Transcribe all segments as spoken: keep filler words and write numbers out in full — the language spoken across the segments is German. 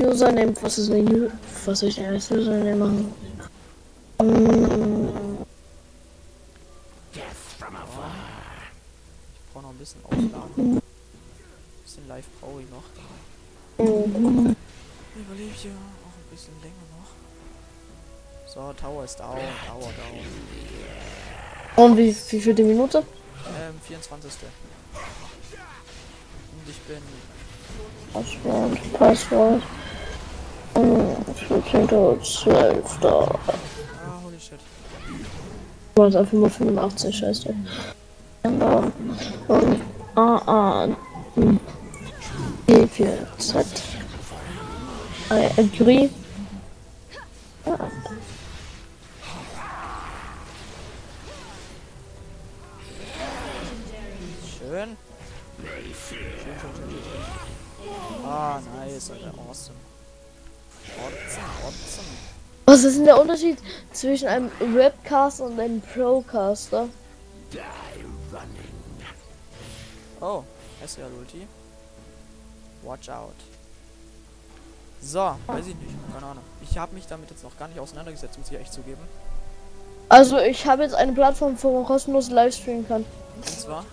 Username, was ist ein U was soll ich denn als Username machen? Mm. Ich brauche noch ein bisschen aufladen. Ein bisschen live brauche ich noch. Mhm. Ich überlebe hier auch ein bisschen länger noch. So, Tower ist down, Tower down. Und wie, wie viel die Minute? Ähm, vierundzwanzigste Und ich bin... Passwort, Passwort. vierzehnter zwölfter Ah, holy shit. War es einfach nur fünfundachtzig, scheiße. Und A, A, D, vier, Z. I agree. Schön. Schön, schön, schön, schön, schön. Ah, nice, Alter, awesome. Awesome, awesome. Was ist denn der Unterschied zwischen einem Webcaster und einem Procaster? Oh, S R Ulti. Watch out. So, weiß ich nicht. Keine Ahnung. Ich habe mich damit jetzt noch gar nicht auseinandergesetzt, muss ich echt zugeben. Also ich habe jetzt eine Plattform, wo man kostenlos livestreamen kann. Und zwar?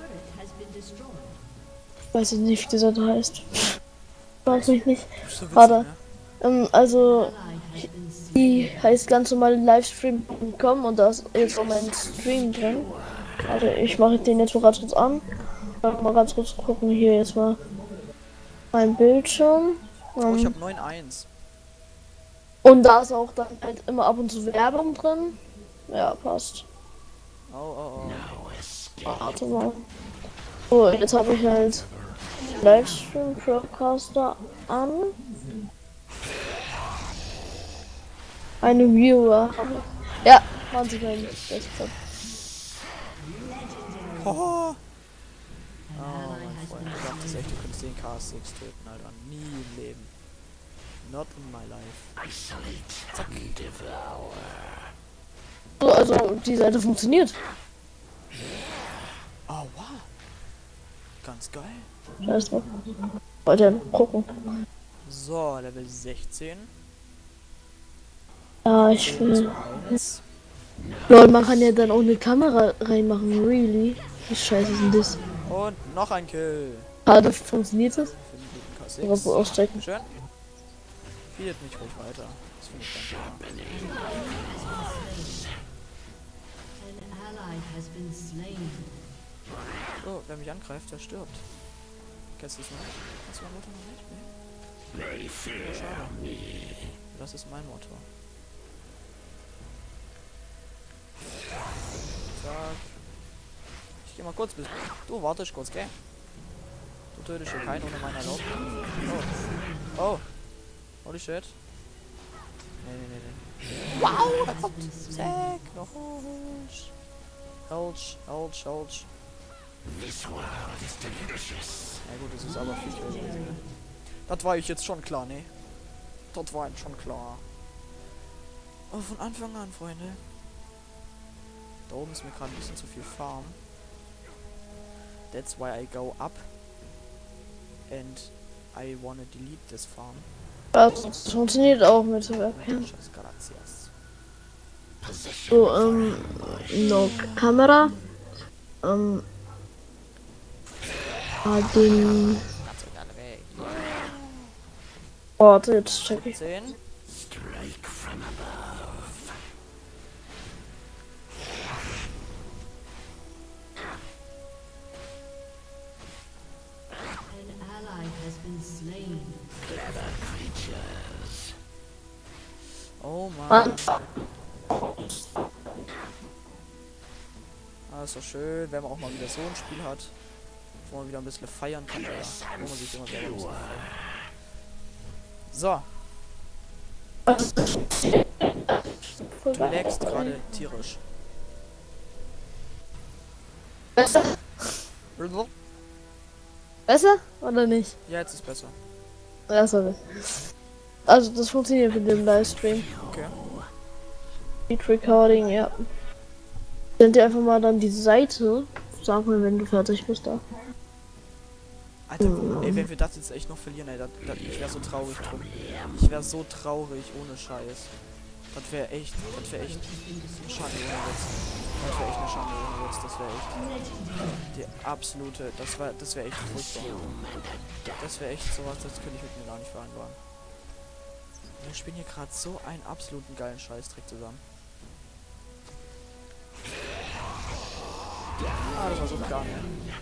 Weiß ich nicht, wie dieser da heißt. Weiß mich nicht. So witzig, Warte. ne? Ähm, also die heißt ganz normal livestream punkt com und da ist jetzt auch mein Stream drin. Warte, ich mache den jetzt mal ganz kurz an. Mal ganz kurz gucken, hier jetzt mal mein Bildschirm. Oh, ich Ähm, habe neun eins. und da ist auch dann halt immer ab und zu Werbung drin. Ja, passt. Oh, oh, oh. Warte mal. So, jetzt habe ich halt Livestream Broadcaster an. Eine Viewer. Ja, zwanzig mein Desktop. Oh, mein Freund, ich dachte echt, du könntest den K sechs töten, Alter. Nie im Leben. Not in my life. Zack. So, also die Seite funktioniert. Oh, wow. Ganz geil. Scheiß drauf. Wollte gucken. So, Level sechzehn. Ja, ich will. eins. Lol, man kann ja dann auch eine Kamera reinmachen. Really? Wie scheiße ist denn das? Und noch ein Kill. Ah, das funktioniert das? Für den guten K Oder sechs. wo auschecken? Schön. Feedet mich ruhig weiter. Das finde ich ganz schön. So, wer mich angreift, der stirbt. Kennst du das noch nicht? Kennst du mein Motto noch nicht? Nee. Oh, schade. Das ist mein Motto. Zack. Ich geh mal kurz bis. Du wartest kurz, gell? Du tötest hier keinen ohne meine Erlaubnis. Oh. Oh. Holy shit. Nee, nee, nee, nee. Wow, da kommt Zack. Noch. Ouch, ouch, ouch. Ja gut, das ist aber viel gewesen. Ne? Das war ich jetzt schon klar, ne? Das war jetzt schon klar. Aber von Anfang an, Freunde. Da oben ist mir gerade ein bisschen zu viel Farm. That's why I go up. And I wanna delete this farm. Das funktioniert auch mit der Webcam. Muchas gracias. So, ähm, no Kamera. Ähm, ah, den. Ganz egal, weg. Warte, jetzt check ich. zehn. Oh Mann. Ah, ist doch schön, wenn man auch mal wieder so ein Spiel hat, wo man wieder ein bisschen feiern kann, oder wo man sich immer selber ein bisschen feiert. So. Du lagst gerade tierisch. Besser? Besser oder nicht? Ja, jetzt ist besser. Ja, sorry. Also das funktioniert mit dem Livestream. Okay. Speed Recording, ja. Sind dir einfach mal dann die Seite. Sag mir, wenn du fertig bist da. Alter, ey, wenn wir das jetzt echt noch verlieren, ey, dat, dat, ich wäre so traurig drum. Ich wäre so traurig, ohne Scheiß. Das wäre echt, das wäre echt eine Schande ohne Witz. Das wäre echt eine Schande ohne Witz, das wäre echt die absolute, das war, das wäre echt furchtbar. Das wäre echt sowas, das könnte ich mit mir gar nicht vereinbaren. Wir spielen hier gerade so einen absoluten geilen Scheißtrick zusammen. Ah, das war so klar, ne?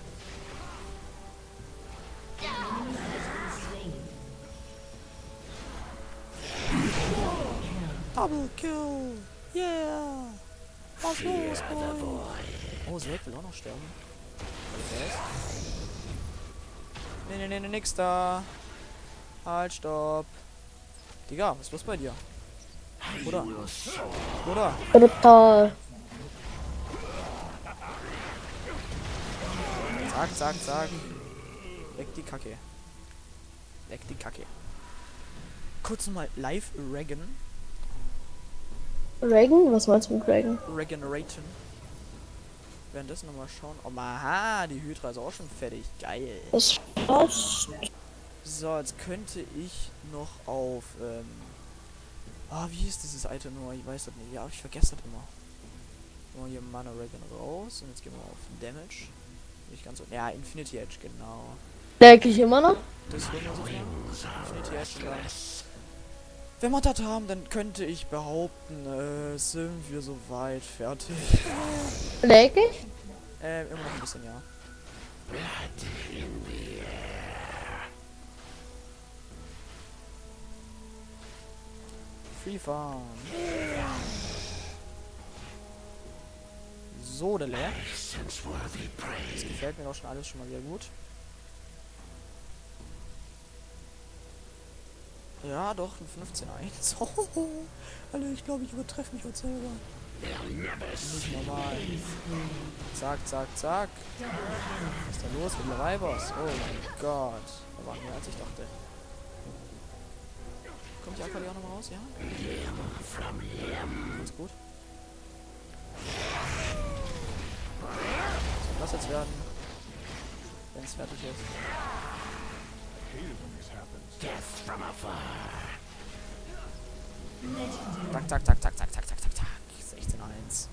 Double Kill! Yeah! Was los, Boy? Oh, Zack will auch noch sterben. Was? Nee, nee, nee, nee, nix da. Halt, stopp. Digga, was ist los bei dir? Oder? Oder? Brutal. Zack, zack, zack. Weg die Kacke. Weg die Kacke. Kurz mal live Regan. Reagan? Was meinst du mit Reagan? Regeneraten. Währenddessen nochmal schauen. Oh, aha, die Hydra ist auch schon fertig. Geil. Das passt. So, jetzt könnte ich noch auf, ähm... Ah, wie ist dieses Item nur? Ich weiß das nicht. Ja, ich vergesse das immer. So, hier Mana Regan raus. Und jetzt gehen wir auf Damage. Nicht ganz so. Ja, Infinity Edge, genau. Denke ich immer noch. Das holen wir uns jetzt mal. Infinity Edge und dann... Wenn wir das haben, dann könnte ich behaupten, äh, sind wir soweit fertig. Denke ich? Ähm, immer noch ein bisschen, ja. Free Farm. So, der leer. Das gefällt mir doch schon alles schon mal wieder gut. Ja, doch, ein fünfzehn eins. Alter, ich glaube, ich übertreffe mich heute selber. Nicht normal. Zack, zack, zack. Was ist da los mit der Boss? Oh mein Gott. Da waren mehr als ich dachte. Kommt die Akali auch nochmal raus, ja? Ganz gut. So, lass jetzt werden. Wenn es fertig ist. Zack, zack, zack, zack, zack, zack, zack, zack, zack. sechzehn eins.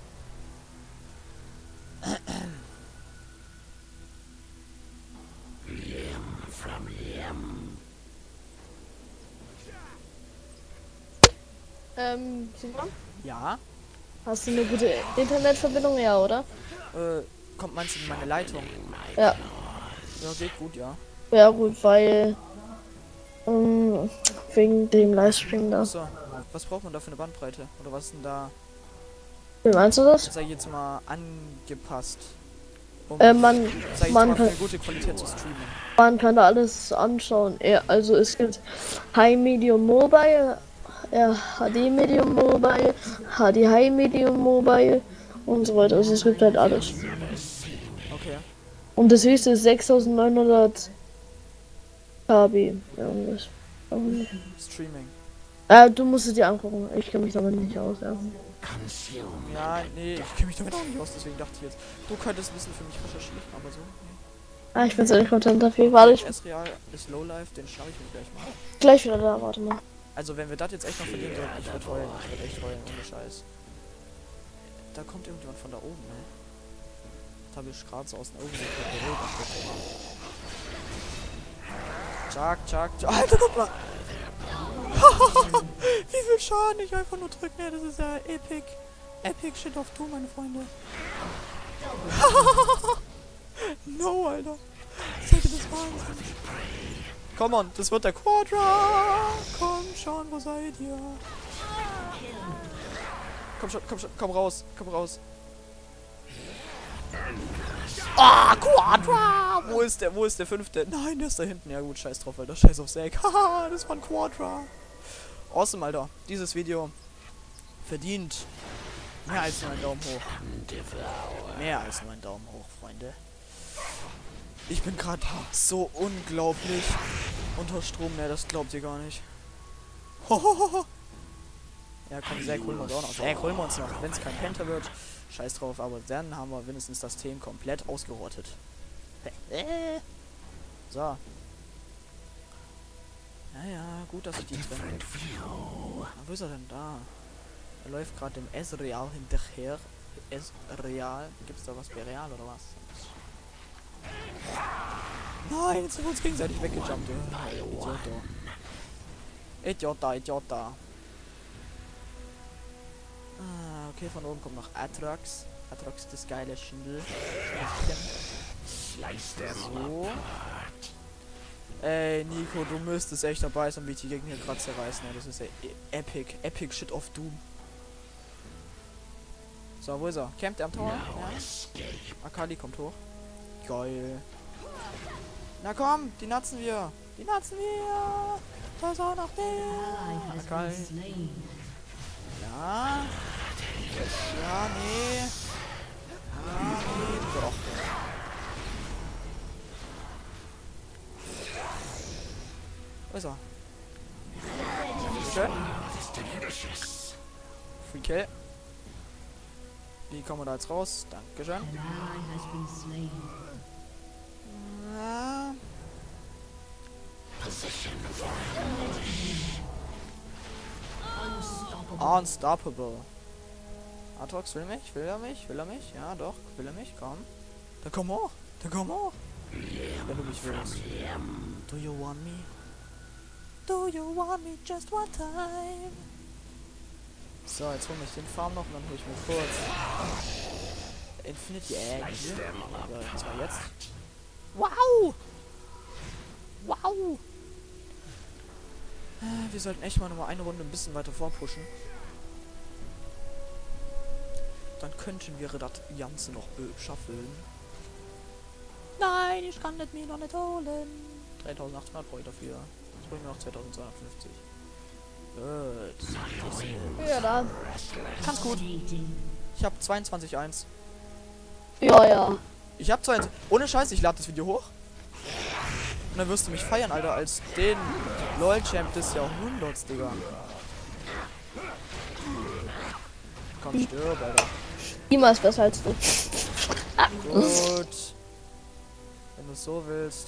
Ähm, Simon? Ja? Hast du eine gute Internetverbindung? Ja, oder? Äh, kommt meinst du in meine Leitung? Ja. Ja, geht gut, ja. Ja, gut, weil. Ähm, wegen dem Livestream da. So, was braucht man da für eine Bandbreite? Oder was ist denn da, Wie meinst du das? sag ich jetzt mal, angepasst? Um, Äh, man, sag ich man jetzt mal, kann- für eine gute Qualität zu streamen. man kann da alles anschauen. Ja, also es gibt High Medium Mobile, ja, H D Medium Mobile, H D High Medium Mobile und so weiter. Also es gibt halt alles. Okay. Und das höchste ist sechstausendneunhundert K B. Irgendwas. Streaming. Äh, du musst es dir angucken. Ich kenne mich damit nicht aus, ja. Ja, nee, ich kenne mich damit auch nicht aus, deswegen dachte ich jetzt, du könntest ein bisschen für mich recherchieren, aber so. Nee. Ah, ich bin sehr content dafür. Warte, ich bin S-Real ist Lowlife, den schnapp ich mir gleich mal. gleich wieder da. Warte mal. Also wenn wir das jetzt echt noch verlieren sollten, ich werde heulen, ich werde echt heulen, ohne Scheiß. Da kommt irgendjemand von da oben, ne? Das habe ich gerade so aus den Augen gekriegt. Tschak, tschak, tschak. Alter, guck mal! Wie viel Schaden ich einfach nur drücke, ne? Das ist ja epic. Epic shit of two, meine Freunde. No, Alter. Seid ihr das Wahnsinn? Come on, das wird der Quadra. Komm schon, wo seid ihr? Komm schon, komm schon, komm raus, komm raus. Ah, Quadra! Wo ist der, wo ist der fünfte? Nein, der ist da hinten. Ja gut, scheiß drauf, Alter. Scheiß auf Zack. Haha, das war ein Quadra. Awesome, Alter. Dieses Video verdient mehr als nur einen Daumen hoch. Mehr als nur einen Daumen hoch, Freunde. Ich bin gerade so unglaublich unter Strom, ne, das glaubt ihr gar nicht. Hohoho. Ja, komm, Zack, holen wir uns auch noch. Zack, holen wir uns noch. Wenn es kein Penta wird, scheiß drauf, aber dann haben wir wenigstens das Team komplett ausgerottet. So, Naja, gut, dass ich die trenne. Na, wo ist er denn da? Er läuft gerade dem S-Real hinterher. S-Real. Gibt's da was bei Real oder was? Nein, jetzt sind wir uns gegenseitig weggejumpt. Ja. Idiot da. Idiot da, Idiot da. Ah, okay, von oben kommt noch Atrox. Atrox, das geile Schindel. So. Ey, Nico, du müsstest echt dabei sein, wie ich die Gegner hier gerade zerreißen. Das ist ja epic. Epic Shit of Doom. So, wo ist er? Campt er am Tor? Ja. Akali kommt hoch. Geil. Na komm, die natzen wir. Die natzen wir. Da ist auch noch der. Akali. Ja. Ja, nee. Ja, nee. Doch. Wo ist er? Schön. Free Kill. Wie kommen wir da jetzt raus? Dankeschön. Ja. Unstoppable. Atrox will mich? Will er mich? Will er mich? Ja, doch. Will er mich? Komm. Dann komm hoch. Dann komm hoch. Wenn du mich willst. Do you want me? Do you want me just one time? So, jetzt hol ich den Farm noch und dann hol ich mir kurz Infinity Egg. So, und zwar jetzt. Wow! Wow! Äh, wir sollten echt mal noch mal eine Runde ein bisschen weiter vorpushen. Dann könnten wir das Ganze noch schaffen. Nein, ich kann das mir noch nicht holen. dreitausendachthundert brauche ich dafür. Jetzt brauche ich mir noch zweitausendzweihundertfünfzig. Gut. Ja, dann. Ganz gut. Ich habe zweiundzwanzig Komma eins. Ja, ja. Ich habe zweiundzwanzig. Ohne Scheiß, ich lade das Video hoch. Und dann wirst du mich feiern, Alter, als den LOL-Champ des Jahrhunderts, Digga. Komm, stirb, Alter. Niemals besser als du. Gut. Wenn du es so willst.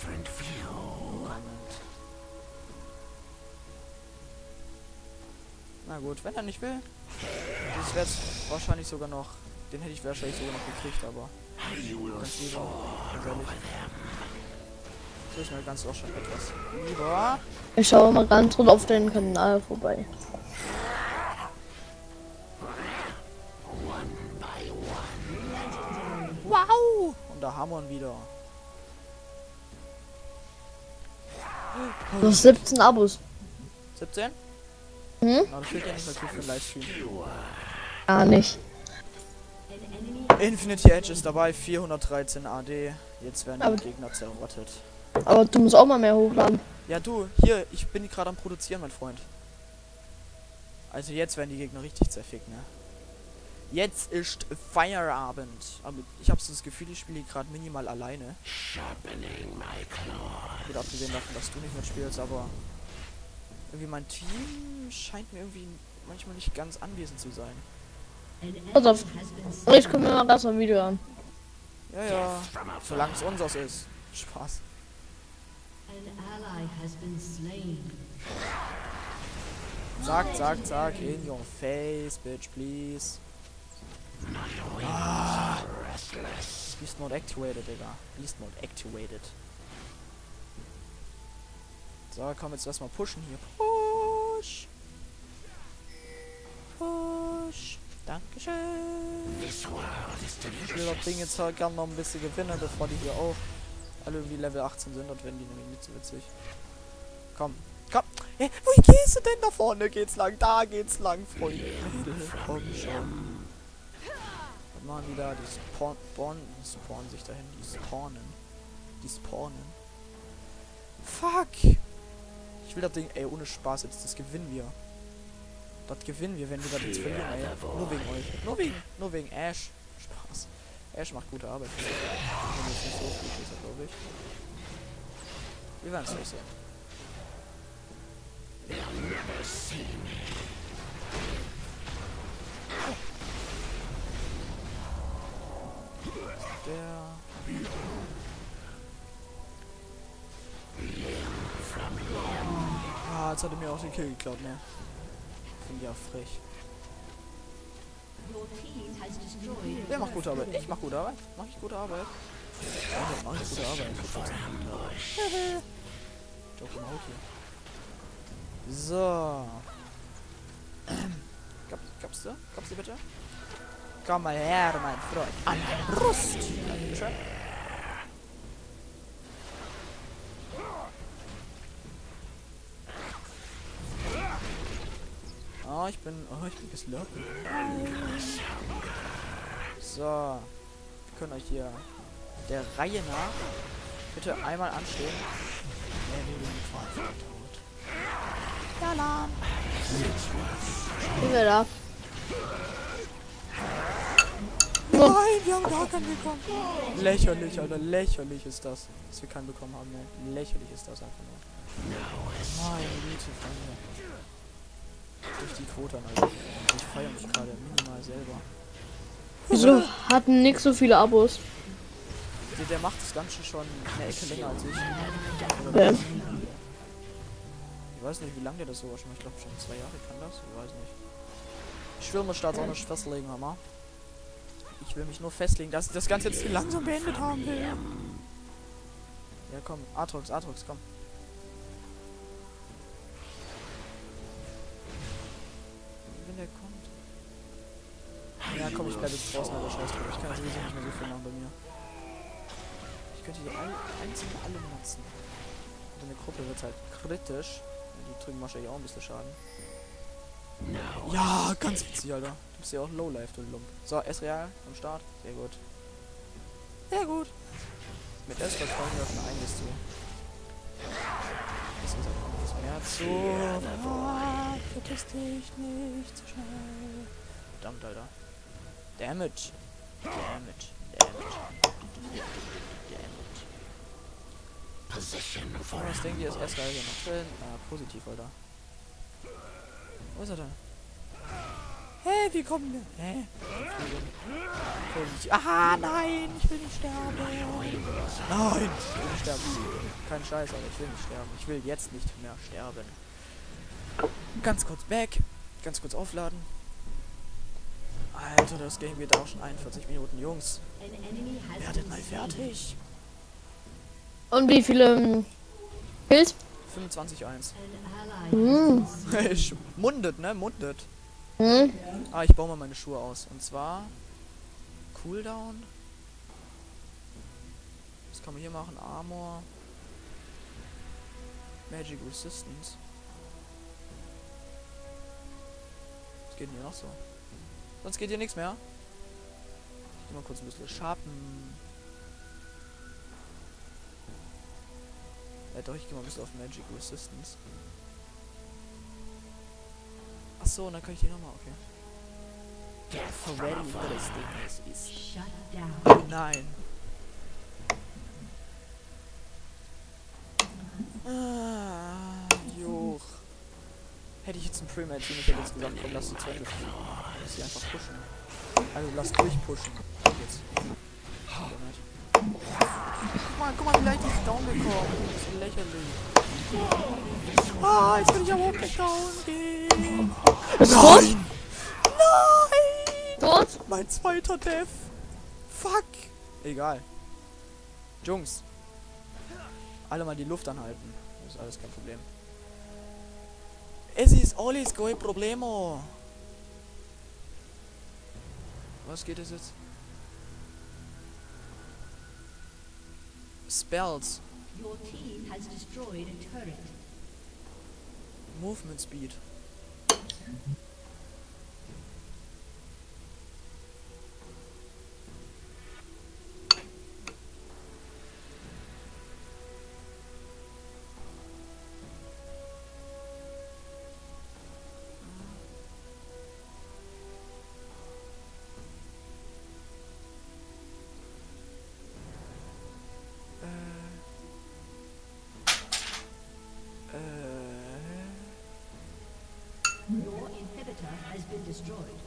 Na gut, wenn er nicht will. Das wäre jetzt wahrscheinlich sogar noch. Den hätte ich wahrscheinlich sogar noch gekriegt, aber. Ganz lieber. Ganz ehrlich. So ist mir ganz auch schon etwas lieber. Ich schaue mal ganz kurz auf deinen Kanal vorbei. Wow! Und da haben wir ihn wieder. Du hast siebzehn Abos. siebzehn? Hm? Na, das fehlt ja nicht mehr viel für den Livestream. Gar nicht. Infinity Edge ist dabei, vierhundertdreizehn A D. Jetzt werden Aber die Gegner zerrottet. Aber du musst auch mal mehr hochladen. Ja, du, hier, ich bin gerade am Produzieren, mein Freund. Also jetzt werden die Gegner richtig zerfickt, ne? Jetzt ist Feierabend. Aber ich habe so das Gefühl, ich spiele gerade minimal alleine. Wird abgesehen davon, dass du nicht mitspielst, aber irgendwie mein Team scheint mir irgendwie manchmal nicht ganz anwesend zu sein. Pass auf. Ich gucke mir mal das mal Video an. Ja, ja. Solange es unseres ist. Spaß. Sagt, sagt, sagt. In your face, bitch, please. Ah. Beast Mode activated, Digga. Beast Mode activated. So, komm, jetzt lass mal pushen hier. Push. Push. Dankeschön. Ich will das Ding jetzt halt gerne noch ein bisschen gewinnen, bevor die hier auch alle irgendwie Level achtzehn sind. Das werden die nämlich nicht so witzig. Komm, komm. Hey, wo gehst du denn? Da vorne geht's lang. Da geht's lang, Freunde. Komm schon. Was machen die da? Die spawn, spawn, spawnen sich dahin. Die spawnen. Die spawnen. Fuck. Ich will das Ding, ey, ohne Spaß jetzt. Das gewinnen wir. Das gewinnen wir, wenn wir das jetzt verlieren, ey. Nur wegen euch. Nur wegen, nur wegen Ash. Spaß. Ash macht gute Arbeit. Wenn jetzt nicht so gut ist, glaube ich. Wir werden es nicht sehen. Der. jetzt hat er mir auch den Kill geklaut, ne? Finde ich ja frech. Wer macht gute Arbeit? Ich mach gute Arbeit. Mach ich gute Arbeit? Ja, mach ich gute Arbeit. Joke mal hier. So. Gab, gab's du? Gab's du bitte? Komm mal her, mein Freund. An meine Brust. Dankeschön. Oh, ich bin... Oh, ich bin geslurpt. So. Wir können euch hier der Reihe nach bitte einmal anstehen. Nee, nee, nee, nee, ja, Lan. Sind wir da? Nein, wir haben gar keinen bekommen. Lächerlich, Alter. Lächerlich ist das, dass wir keinen bekommen haben. Ne? Lächerlich ist das einfach nur. Meine Güte, Freunde. Durch die Quoten, Alter. Ich feiere mich gerade minimal selber. Wieso hatten nix so viele Abos? Der, der macht das Ganze schon eine Ecke länger als ich. Ja. Ich weiß nicht, wie lange der das so war. Ich glaube schon zwei Jahre kann das. Ich weiß nicht. Ich will mich da auch nicht festlegen, Hammer. Ich will mich nur festlegen, dass ich das Ganze jetzt langsam beendet haben will. Ja, komm. Aatrox, Aatrox, komm. Wenn der kommt. Ja, komm, ich bleib jetzt draußen, aber scheiß drauf. Ich kann sowieso nicht mehr so viel machen bei mir. Ich könnte die alle, einzeln alle nutzen. Und in der Gruppe wird halt kritisch. Die drücken wahrscheinlich auch ein bisschen Schaden. Ja, ganz witzig, Alter. Du bist ja auch Lowlife, du Lump. So, S-Real am Start. Sehr gut. Sehr gut. Mit S vertrauen wir schon einiges zu. Das ist auch noch was mehr zu. Ah, vergiss dich nicht so schnell. Verdammt, Alter. Damage. Damage. Damage. Damage. Oh, was denkt ihr, ist S-Real hier noch drin? Ah, positiv, Alter. Wo ist er denn? Hä, hey, wie kommen wir? Hä? Aha, nein, ich will nicht sterben. Nein, ich will nicht sterben. Kein Scheiß, aber ich will nicht sterben. Ich will jetzt nicht mehr sterben. Ganz kurz weg. Ganz kurz aufladen. Alter, das Game geht auch schon einundvierzig Minuten, Jungs. Werdet mal fertig. Und wie viele Kills? fünfundzwanzig eins. Hm. Mundet, ne? Mundet. Hm. Ah, ich baue mal meine Schuhe aus. Und zwar Cooldown. Was kann man hier machen? Armor. Magic Resistance. Was geht denn hier noch so? Sonst geht hier nichts mehr. Ich geh mal kurz ein bisschen sharpen. Ja doch, ich gehe mal ein bisschen auf Magic Resistance. Achso, und dann kann ich die nochmal, okay. Ready for this thing is. Nein. Ah, Joch. Hätte ich jetzt ein Pre-Match, ich hätte jetzt gesagt, komm, lass die Zwänge. Lass sie einfach pushen. Also lass durchpushen. Jetzt. Guck mal, guck mal, wie leicht ich down bekomme. Das ist lächerlich. Ah, jetzt will ich aber auch gleich down gehen. Ist es tot? Nein! Tot? Mein zweiter Death. Fuck. Egal. Jungs. Alle mal die Luft anhalten. Das ist alles kein Problem. Es ist alles kein Problemo. Was geht es jetzt? Spells. Your team has destroyed a turret. Movement speed. Your inhibitor has been destroyed.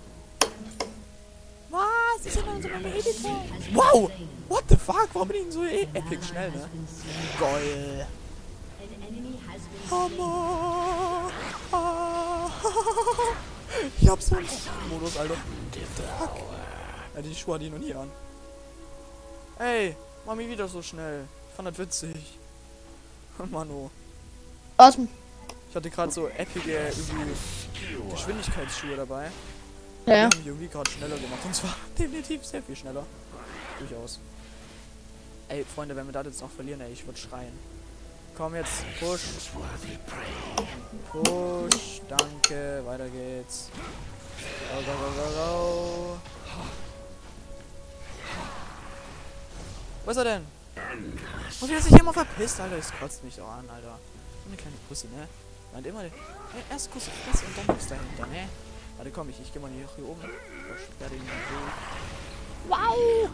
Was? Ich bin so eine Editor. Wow! What the fuck? Warum bin ich so e epic schnell, ne? Geil. An enemy has been Hammer! Ich hab so einen Modus, Alter. Fuck. Ja, die Schuhe hatte ich noch nie an. Ey, Mami wieder so schnell. Ich fand das witzig. Mano. Warte. Ich hatte gerade so epige irgendwie Geschwindigkeitsschuhe dabei. Die Ja. haben mich irgendwie gerade schneller gemacht. Und zwar definitiv sehr viel schneller. Durchaus. Ey, Freunde, wenn wir das jetzt noch verlieren, ey, ich würde schreien. Komm jetzt, push. Push, danke, weiter geht's. Go, go, go, go, go. Wo ist er denn? Und wie er sich immer verpisst, Alter, das kotzt mich auch an, Alter. So eine kleine Pussy, ne? Und immer den, hey, erst Kuss auf Fresse und dann nichts dahinter, ne? Warte, komm, ich, ich geh mal hier, hier oben. Sperre ihn mal durch.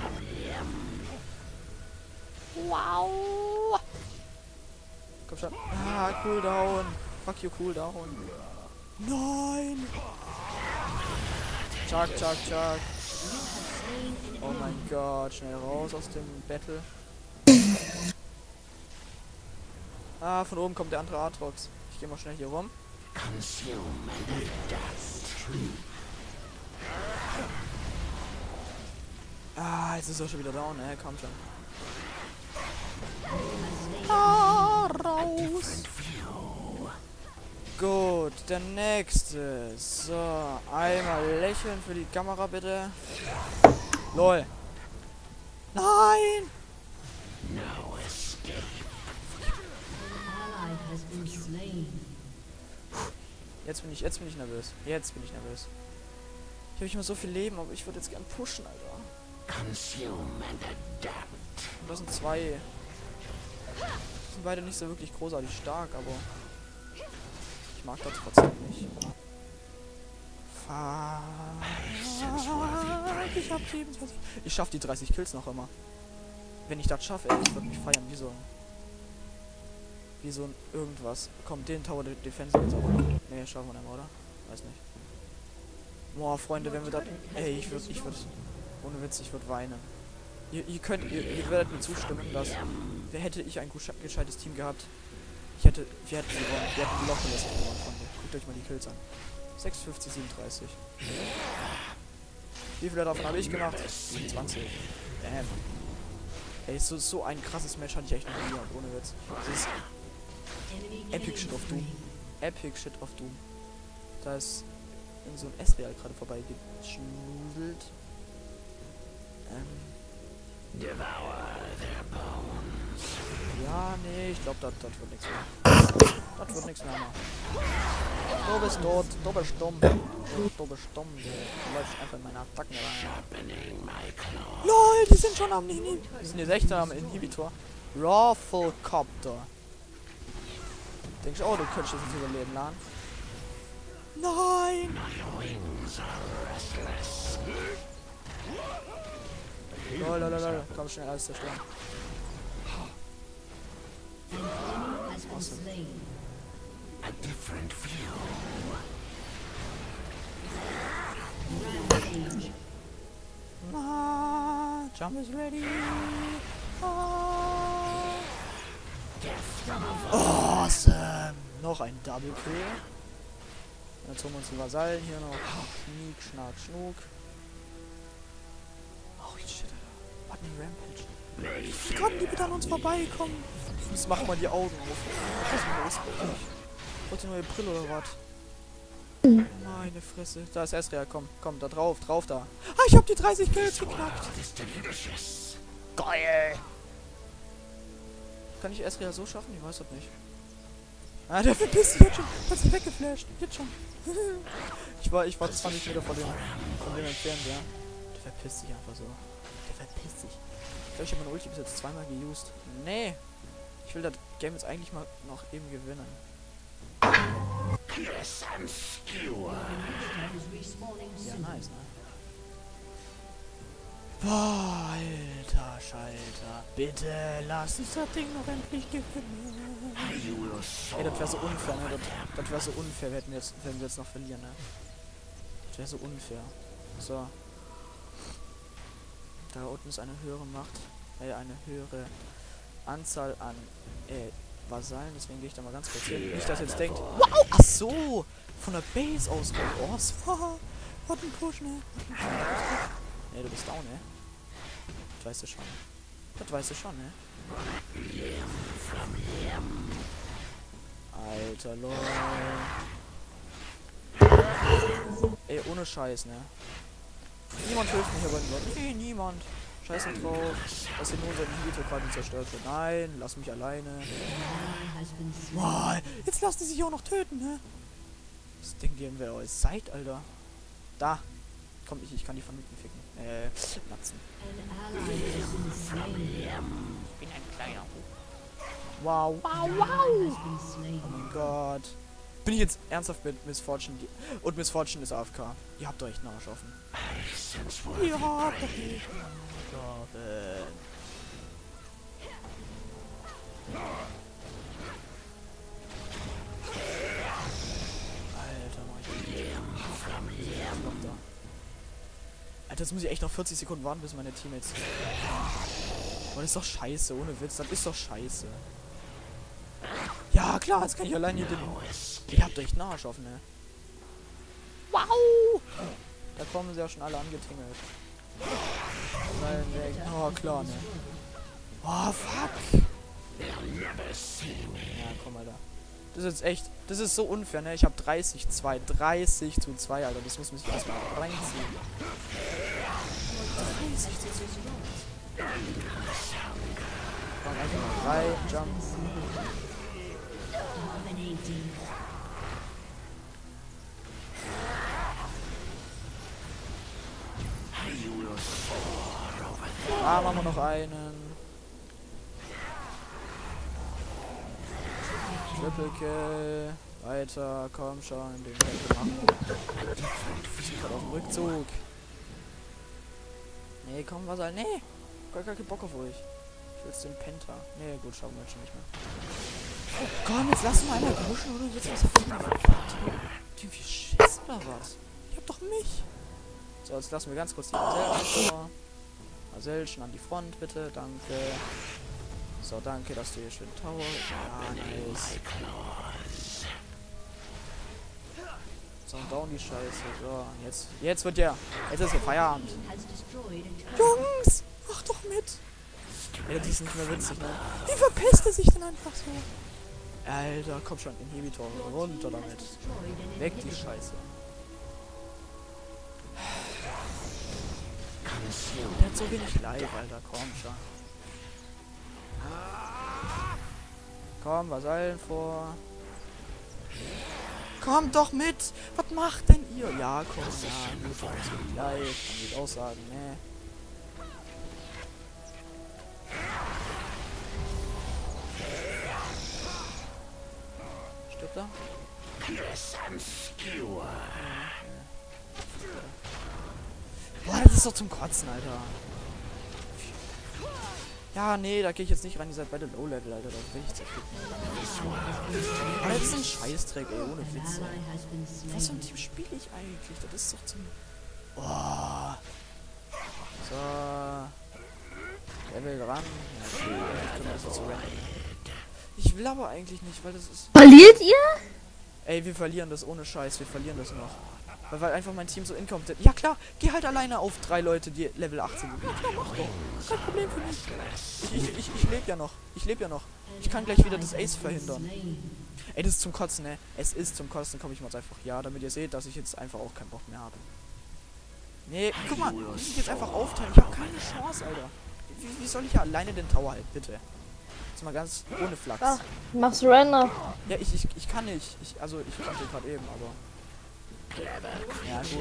Wow! Wow! Komm schon. Ah, Cooldown. Fuck you, Cooldown. Nein! Chuck, chuck, chuck. Oh mein Gott, schnell raus aus dem Battle. Ah, von oben kommt der andere Aatrox. Ich geh mal schnell hier rum. Ah, jetzt ist er schon wieder down, ne? Komm schon. Ah, raus! Gut, der nächste. So, einmal lächeln für die Kamera bitte. Lol. Nein! Ally has been slain. Jetzt bin ich, jetzt bin ich nervös. Jetzt bin ich nervös. Ich habe nicht mehr so viel Leben, aber ich würde jetzt gern pushen, Alter. Und das sind zwei. Die sind beide nicht so wirklich großartig stark, aber ich mag das trotzdem nicht. Fuck, ich hab siebenundzwanzig. Ich schaff die dreißig Kills noch immer. Wenn ich das schaffe, ey, ich würde mich feiern wie so ein wie so ein irgendwas. Komm, den Tower de Defense jetzt auch. Ne, schaffen wir dann, oder? Weiß nicht. Boah, Freunde, wenn wir das. Ey, ich würde, ich würde. Ohne Witz, ich würde weinen. Ihr, ihr könnt, ihr, ihr werdet mir zustimmen, dass. Wer hätte ich ein gut gescheites Team gehabt? Ich hätte. Wir hätten gewonnen. Wir hätten locker das gewonnen, Freunde. Guckt euch mal die Kills an. sechsundfünfzig, siebenunddreißig. Wie viele davon habe ich gemacht? siebenundzwanzig. Damn. Ey, so, so ein krasses Match hatte ich echt noch nie gehabt, ohne Witz. Das ist Epic Shit of Doom. Epic Shit of Doom. Da ist irgend so ein Ezreal gerade vorbeigeschnudelt. Ähm. Ja, nee, ich glaube, das wird nichts mehr. Das wird nichts mehr. Du bist tot, du bist dumm. Du bist dumm, du läufst einfach in meine Attacken rein. LOL, die sind schon am Inhibitor. Die sind jetzt echt am Inhibitor. Rafflecopter. Denkst du, oh, du könntest das jetzt überleben, Lan? Nein! Lol, lol, lol, komm schnell, alles zerstören. Has been slain. Rampage. Ah, jump is ready. Ah. Awesome! Noch ein Double Kill. Jetzt holen wir uns die Vasallen hier noch. Schniek, schnack, schnuck. Holy shit, Alter. Was ein Rampage. Wie konnten die bitte an uns vorbeikommen? Jetzt machen wir die Augen auf. Was ist denn los bei euch? Wollt ihr neue Brille oder was? Meine Fresse. Da ist Ezreal, komm, komm, da drauf, drauf da. Ah, ich hab die dreißig Kills geknackt. Geil. Kann ich Ezreal so schaffen? Ich weiß das nicht. Ah, der verpisst sich jetzt schon. Hat sich weggeflasht. Jetzt schon. ich war, ich war zwanzig Meter von dem, von dem entfernt, ja. Der verpisst sich einfach so. Der verpisst sich. Ich glaube, ich habe meine Ulti bis jetzt zweimal geused. Nee. Ich will das Game jetzt eigentlich mal noch eben gewinnen. Ja, nice, ne? Boah, alter Schalter. Bitte lass uns das Ding noch endlich gewinnen. Ey, das wäre so unfair, ne? Das, das wäre so unfair, wenn wir, jetzt, wenn wir jetzt noch verlieren, ne? Das wäre so unfair. So. Da unten ist eine höhere Macht. Äh, eine höhere Anzahl an äh, Vasallen. Deswegen gehe ich da mal ganz kurz hin. Nicht, dass ihr jetzt denkt. Wow! Ach so! von der Base aus. Oh, was war? What ein Push, ne? Ne, du bist down, ne? Das weißt du schon. Das weißt du schon, ne? Alter, lol. Ey, ohne Scheiß, ne? Niemand hilft mir hier bei den Nee, niemand. Scheiß drauf, dass hier nur unser Inhibitor gerade zerstört wird. Nein, lass mich alleine. Boah, jetzt lassen die sich auch noch töten, ne? Was denkt ihr, wer euch seid, Alter? Da. Komm, ich, ich kann die von hinten ficken. Äh, Natzen. Ich bin ein kleiner Hu. Wow, wow, wow. Oh mein Gott. Bin ich jetzt ernsthaft mit Miss Fortune? Und Miss Fortune ist A F K. Ihr habt euch einen Arsch offen. Ihr habt euch nicht offen. Alter, Mann. Alter, jetzt muss ich echt noch vierzig Sekunden warten, bis meine Teammates... Oh, das ist doch scheiße, ohne Witz. Das ist doch scheiße. Ja, klar, jetzt kann ich allein hier den... Ihr habt euch einen Arsch offen, ne? Wow! Da kommen sie ja schon alle angetingelt. Nein, weg. Oh, klar, ne? Oh, fuck! Ja, komm, Alter. Das ist jetzt echt... Das ist so unfair, ne? Ich hab dreißig zu zwei. dreißig zu zwei, Alter. Das muss man sich erstmal reinziehen. dreißig zu zwei. Komm, einfach mal rein, jump. Ah, machen wir noch einen. Triple Kill. Weiter, komm schon, den Kill machen. Ich bin gerade auf dem Rückzug. Nee, komm, was soll. Nee! Gar keinen Bock auf euch. Ich will jetzt den Penta. Nee, gut, schauen wir jetzt schon nicht mehr. Oh, komm, jetzt lass mal einer pushen, oder? Jetzt was habt ihr denn für Schiss oder was? Ich hab doch mich. So, jetzt lassen wir ganz kurz die Marcel vor. Marcelchen an die Front, bitte. Danke. So, danke, dass du hier schön Tower. Ja, nice. So, down die Scheiße. So, jetzt, jetzt wird der. Jetzt ist der Feierabend. Jungs, mach doch mit. Ey, das ist nicht mehr witzig, ne? Wie verpisst er sich denn einfach so? Alter, komm schon, Inhibitor. Runter damit. Weg die Scheiße. Der hat so wenig live, Alter. Komm schon. Komm, was allen vor. Kommt doch mit! Was macht denn ihr? Ja, komm, ja, gut, live. Kann ich auch sagen, ne? Stirbt er? Boah, das ist doch zum Kotzen, Alter. Ja, nee, da gehe ich jetzt nicht rein. Ihr seid beide Low-Level, Alter. Da will ich zerficken. Aber das ist ein Scheißdreck, ey. Ohne Witz. Was für ein Team spiele ich eigentlich? Das ist doch zum... Oh. So. Level ran. Ja, okay. Ich kann das so rennen. Ich will aber eigentlich nicht, weil das ist... Verliert ihr? Ey, wir verlieren das ohne Scheiß. Wir verlieren das noch. Weil, weil einfach mein Team so inkompetent. Ja klar, geh halt alleine auf drei Leute, die Level achtzehn sind. Ja klar, mach doch. Kein Problem für mich. Ich, ich, ich, ich lebe ja noch. Ich lebe ja noch. Ich kann gleich wieder das Ace verhindern. Ey, das ist zum Kotzen, ne? Es ist zum Kotzen, komm ich mal einfach ja, damit ihr seht, dass ich jetzt einfach auch keinen Bock mehr habe. Nee, guck mal, ich muss jetzt einfach aufteilen. Ich habe keine Chance, Alter. Wie, wie soll ich ja alleine den Tower halten, bitte? Jetzt mal ganz ohne Flachs. Ach, mach Surrender. Ja, ich, ich, ich kann nicht. Ich, also, ich konnte gerade eben, aber... Ja, gut.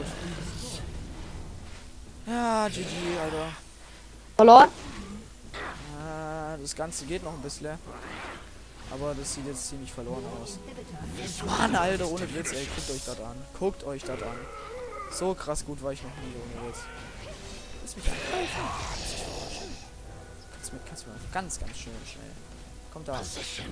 Ja, G G, Alter. Verloren? Ja, das Ganze geht noch ein bisschen. Aber das sieht jetzt ziemlich verloren aus. Mann, Alter, ohne Witz, ey. Guckt euch das an. Guckt euch das an. So krass gut war ich noch nie, ohne Witz. Lass mich angreifen. Kannst du mir, kannst du mir ganz, ganz schön schnell. Kommt da.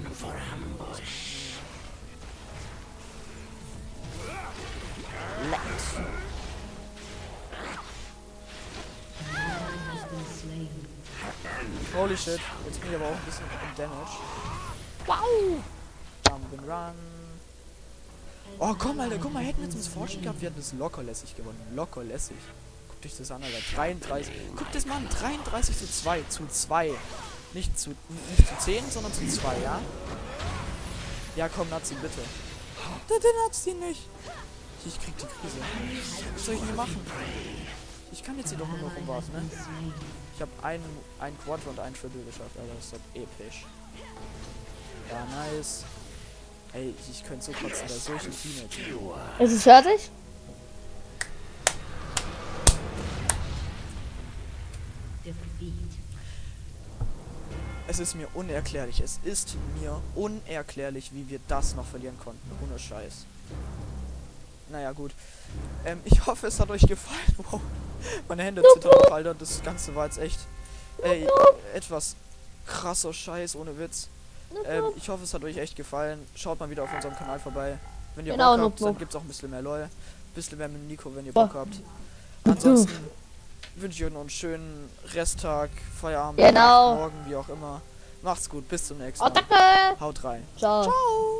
Holy shit, jetzt bin ich aber auch ein bisschen im Damage. Wow! Jump and run. Oh, komm, Alter, guck mal, hätten wir jetzt uns Fortune gehabt, wir hätten es locker lässig gewonnen. Locker lässig. Guckt euch das an, Alter. dreiunddreißig. Guckt das mal an, dreiunddreißig zu zwei. Zu zwei. Nicht zu, nicht zu zehn, sondern zu zwei, ja? Ja, komm, Nazi, bitte. Der, der Nazi nicht. Ich krieg die Krise. Was soll ich denn hier machen? Ich kann jetzt hier doch nur noch rumwarten, ne? Ich habe einen, einen Quadro und einen Triple geschafft, Alter. Das ist doch episch. Ja, nice. Ey, ich könnte so kotzen bei solchen Teammates. Ist es fertig? Defeat. Es ist mir unerklärlich. Es ist mir unerklärlich, wie wir das noch verlieren konnten. Ohne Scheiß. Naja, gut. Ähm, ich hoffe, es hat euch gefallen. Wow. Meine Hände zittern noch, Alter. Das Ganze war jetzt echt... Ey, etwas krasser Scheiß, ohne Witz. Ähm, ich hoffe, es hat euch echt gefallen. Schaut mal wieder auf unserem Kanal vorbei. Wenn ihr Genau, Bock habt, Nup, dann Nup. gibt's auch ein bisschen mehr LOL. Ein bisschen mehr mit Nico, wenn ihr Bock habt. Ansonsten wünsche ich euch noch einen schönen Resttag, Feierabend, Genau. morgen, wie auch immer. Macht's gut, bis zum nächsten Oh, Mal. danke. Haut rein. Ciao. Ciao.